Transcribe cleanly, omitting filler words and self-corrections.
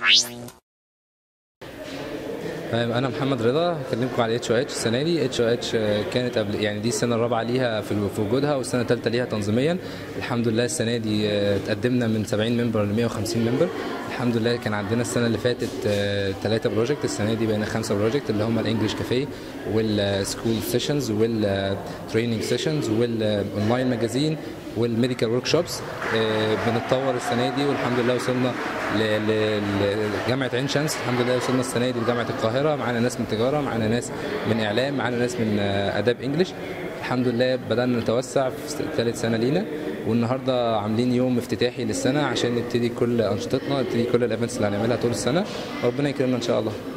انا محمد رضا هكلمكم على اتش او اتش. السنه دي اتش او اتش كانت قبل، يعني دي السنه الرابعه ليها في وجودها، والسنه الثالثه ليها تنظيميا. الحمد لله السنه دي اتقدمنا من 70 ممبر ل 150 ممبر. الحمد لله كان عندنا السنه اللي فاتت 3 بروجكت، السنه دي بقينا 5 بروجكت، اللي هم الانجليش كافيه والسكول سيشنز والتريننج سيشنز والاونلاين ماجازين والميديكال ورك شوبس. بنتطور السنه دي والحمد لله وصلنا لجامعه عين شمس. الحمد لله وصلنا السنه دي لجامعه القاهره، معانا ناس من تجاره، معانا ناس من اعلام، معانا ناس من اداب انجلش. الحمد لله بدانا نتوسع في ثالث سنه لينا، والنهارده عاملين يوم افتتاحي للسنه عشان نبتدي كل انشطتنا، نبتدي كل الايفنتس اللي هنعملها طول السنه، وربنا يكرمنا ان شاء الله.